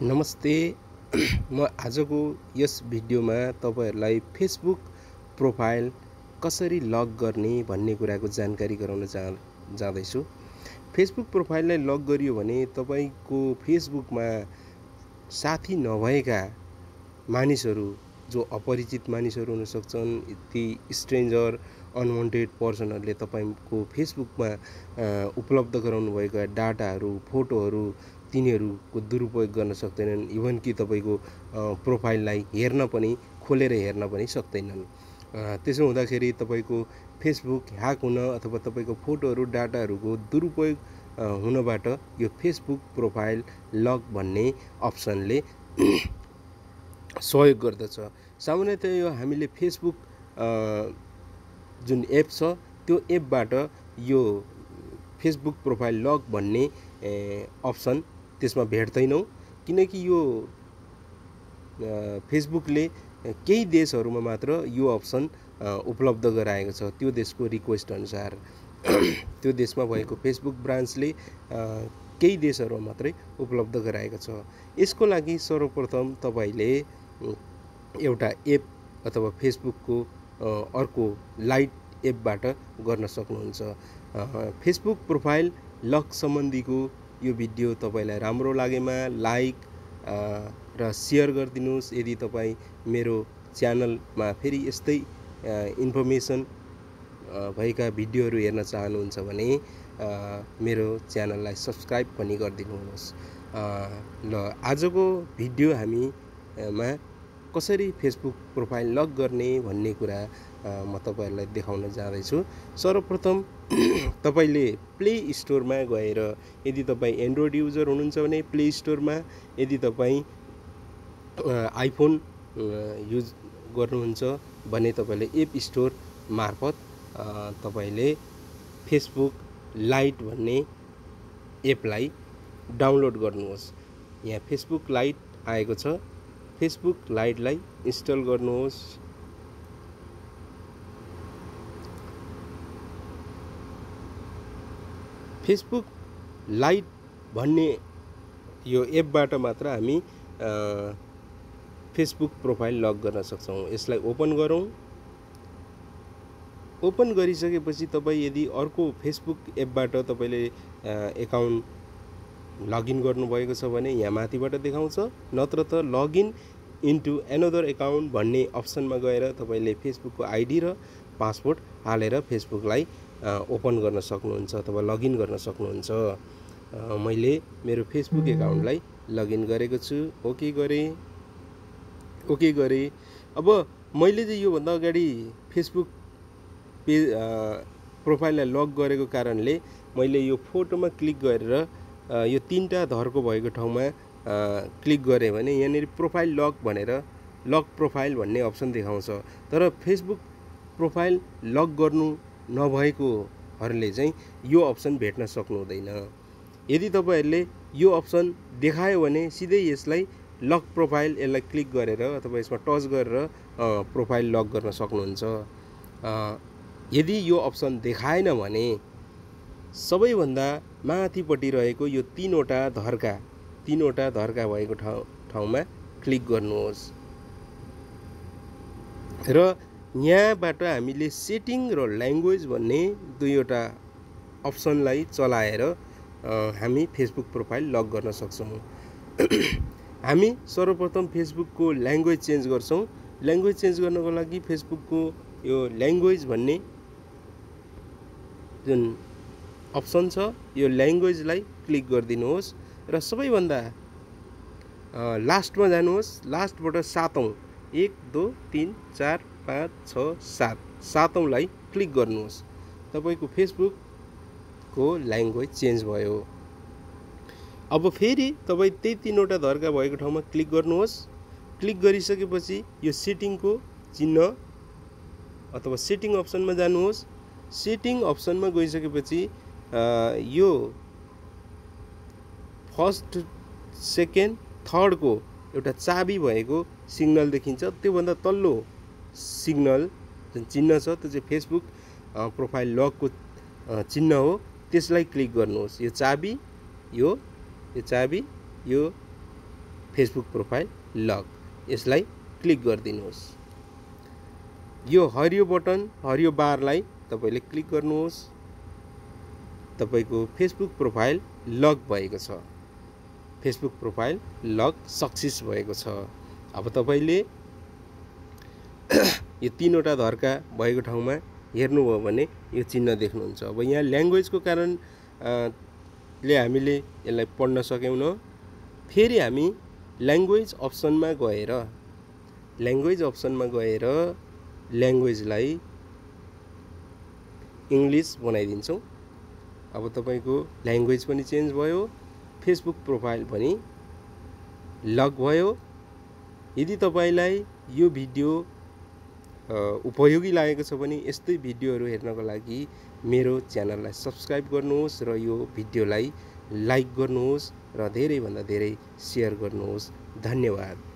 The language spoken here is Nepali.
नमस्ते। म आजको यस भिडियोमा तपाईहरुलाई फेसबुक प्रोफाइल कसरी लक गर्ने भन्ने कुराको जानकारी गराउन जाँदैछु। फेसबुक प्रोफाइललाई लक गरियो भने तपाईको फेसबुकमा साथी नभएका मानिसहरू, जो अपरिचित मानिसहरू हुन सक्छन्, ती स्ट्रेन्जर अनवान्टेड पर्सनहरूले तपाईको फेसबुकमा उपलब्ध गराउनु भएका डाटाहरू, फोटोहरू तिनीहरूको दुरुपयोग गर्न सक्दैनन्। इभन कि तपाईको प्रोफाइललाई हेर्न पनि, खोलेर हेर्न पनि सक्दैनन्। त्यसो हुँदाखेरि तपाईको फेसबुक ह्याक हुन अथवा तपाईको फोटोहरू, डाटाहरूको दुरुपयोग हुनबाट यो फेसबुक प्रोफाइल लक भन्ने अप्सनले सहयोग गर्दछ। सामान्यतया यो हामीले फेसबुक जुन एप छ त्यो एपबाट यो फेसबुक प्रोफाइल लक भन्ने अप्सन त्यसमा भेट्दैनौं, किनकि यो फेसबुकले केही देशहरूमा मात्र यो अप्सन उपलब्ध गराएको छ। त्यो देशको रिक्वेस्ट अनुसार त्यो देशमा भएको फेसबुक ब्रान्चले केही देशहरूमा मात्रै उपलब्ध गराएको छ। यसको लागि सर्वप्रथम तपाईले एउटा एप अथवा फेसबुकको अर्को लाइट एपबाट गर्न सक्नुहुन्छ। फेसबुक प्रोफाइल लक सम्बन्धीको यो भिडियो तपाईलाई राम्रो लागेमा लाइक र शेयर गरिदिनुस्। यदि तपाई मेरो च्यानलमा फेरि यस्तै इन्फर्मेसन भएका भिडियोहरू हेर्न चाहनुहुन्छ भने मेरो च्यानललाई सब्स्क्राइब पनि गरिदिनुहोस्। ल आजको भिडियो हामीमा कसरी फेसबुक प्रोफाइल लक गर्ने भन्ने कुरा म तपाईहरुलाई देखाउन जाँदैछु। सर्वप्रथम तपाईले प्ले स्टोरमा गएर, यदि तपाई एन्ड्रोइड युजर हुनुहुन्छ भने प्ले स्टोरमा, यदि तपाई आइफोन युज गर्नुहुन्छ भने तपाईले एप स्टोर मार्फत तपाईले फेसबुक लाइट भन्ने एपलाई डाउनलोड गर्नुहोस्। यहाँ फेसबुक लाइट आएको छ, फेसबुक लाइटलाई इन्स्टल गर्नुहोस्। फेसबुक लाइट भन्ने यो एपबाट मात्र हामी फेसबुक प्रोफाइल लक गर्न सक्छौं। यसलाई ओपन गरौं। ओपन गरिसकेपछि तपाई यदि अर्को फेसबुक एपबाट तपाईले एकाउन्ट लगइन गर्नु भएको छ भने यहाँ माथिबाट देखाउँछ, नत्र त लगइन इन्टु एनदर एकाउन्ट भन्ने अप्सनमा गएर तपाईले फेसबुकको आइडी र पासवर्ड हालेर फेसबुकलाई ओपन गर्न सक्नुहुन्छ अथवा लगइन गर्न सक्नुहुन्छ। मैले मेरो फेसबुक एकाउन्टलाई लगइन गरेको छु। ओके गरे। अब मैले चाहिँ यो भन्दा अगाडि फेसबुक पेज प्रोफाइललाई लक गरेको कारणले मैले यो फोटोमा क्लिक गरेर यो तीनटा धर्को भएको ठाउँमा क्लिक गरे भने यहाँनिर प्रोफाइल लक भनेर लक प्रोफाइल भन्ने अप्सन देखाउँछ। तर फेसबुक प्रोफाइल लक गर्नु नभएकोहरूले चाहिँ यो अप्सन भेट्न सक्नु हुँदैन। यदि तपाईहरुले यो अप्सन देखायो भने सिधै यसलाई लक प्रोफाइल, यसलाई क्लिक गरेर अथवा यसमा टच गरेर प्रोफाइल लक गर्न सक्नुहुन्छ। यदि यो अप्सन देखाएन भने सबैभन्दा माथिपट्टि रहेको यो तीनवटा धर्का भएको ठाउँमा क्लिक गर्नुहोस् र यहाँबाट हामीले सेटिङ र ल्याङ्ग्वेज भन्ने दुईवटा अप्सनलाई चलाएर हामी फेसबुक प्रोफाइल लक गर्न सक्छौं। हामी सर्वप्रथम फेसबुकको ल्याङ्ग्वेज चेन्ज गर्छौं। ल्याङ्ग्वेज चेन्ज गर्नको लागि फेसबुकको यो ल्याङ्ग्वेज भन्ने जुन अप्सन छ यो ल्याङ्ग्वेजलाई क्लिक गरिदिनुहोस् र सबैभन्दा लास्टमा जानुहोस्। लास्टबाट 7औं 1 2 3 4 5 6 7 7औंलाई क्लिक गर्नुहोस्। तपाईको फेसबुकको ल्याङ्ग्वेज चेन्ज भयो। अब फेरि तपाई त्यही तीनवटा धर्का भएको ठाउँमा क्लिक गर्नुहोस्। क्लिक गरिसकेपछि यो सेटिङको चिन्ह अथवा सेटिङ अप्सनमा जानुहोस्। सेटिङ अप्सनमा गइसकेपछि यो फर्स्ट, सेकेन्ड, थर्ड को एउटा चाबी भएको सिग्नल देखिन्छ। त्यो भन्दा तल्लो सिग्नल जुन चिन्ह छ त्यो चाहिँ फेसबुक प्रोफाइल लकको चिन्ह हो। त्यसलाई क्लिक गर्नुहोस्। यो चाबी, यो फेसबुक प्रोफाइल लग, यसलाई क्लिक गरिदिनुहोस्। यो हरियो बटन, हरियो बारलाई तपाईले क्लिक गर्नुहोस्। तपाईको फेसबुक प्रोफाइल लग भएको छ। फेसबुक प्रोफाइल लग सक्सेस भएको छ। अब तपाईले यो तीनवटा धर्का भएको ठाउँमा हेर्नुभयो भने यो चिन्ह देख्नुहुन्छ। अब यहाँ ल्याङ्ग्वेजको कारण ले हामीले यसलाई पढ्न सकेनौँ। फेरि हामी ल्याङ्ग्वेज अप्सनमा गएर ल्याङ्ग्वेजलाई इङ्ग्लिस बनाइदिन्छौँ। अब तपाईको ल्याङ्ग्वेज पनि चेन्ज भयो, फेसबुक प्रोफाइल पनि लग भयो। यदि तपाईलाई यो भिडियो उपयोगी लागेको छ भने यस्तै भिडियोहरू हेर्नको लागि मेरो च्यानललाई सब्स्क्राइब गर्नुहोस् र यो भिडियोलाई लाइक गर्नुहोस् र धेरै भन्दा धेरै सेयर गर्नुहोस्। धन्यवाद।